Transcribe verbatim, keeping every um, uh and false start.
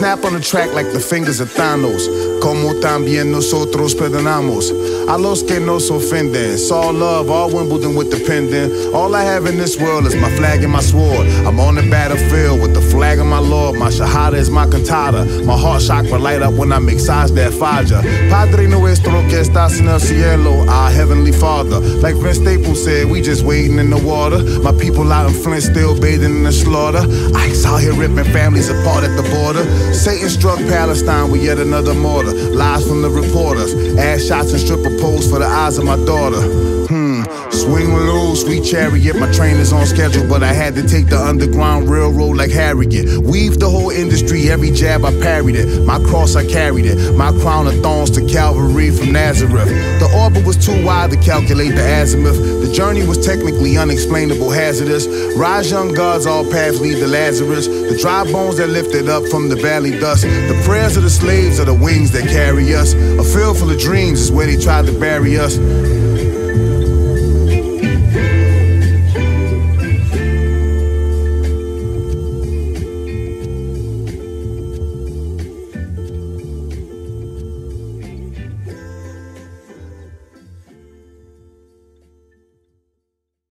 snap on the track like the fingers of Thanos. Como tambien nosotros perdonamos a los que nos offenden. It's all love, all Wimbledon with the pendant. All I have in this world is my flag and my sword. I'm on the battlefield with the flag of my Lord. My Shahada is my Cantada. My heart chakra light up when I make sajdah, fajr. Padre Nuestro, estas in el Cielo, our heavenly Father. Like Flint said, we just waiting in the water. My people out in Flint still bathing in the slaughter. Ice out here ripping families apart at the border. Satan struck Palestine with yet another mortar. Lies from the reporters, ass shots and stripper poles for the eyes of my daughter. Hmm, swing low, sweet chariot. My train is on schedule, but I had to take the underground railroad like Harriet. Weave the whole industry, every jab I parried it. My cross I carried it, my crown of thorns to Calvary from Nazareth. The orbit was too wide to calculate the azimuth. The journey was technically unexplainable, hazardous. Rise young gods, all paths lead to Lazarus. The dry bones that lifted up from the valley dust. The prayers of the slaves are the wings that carry us. A field full of dreams is where they tried to bury us.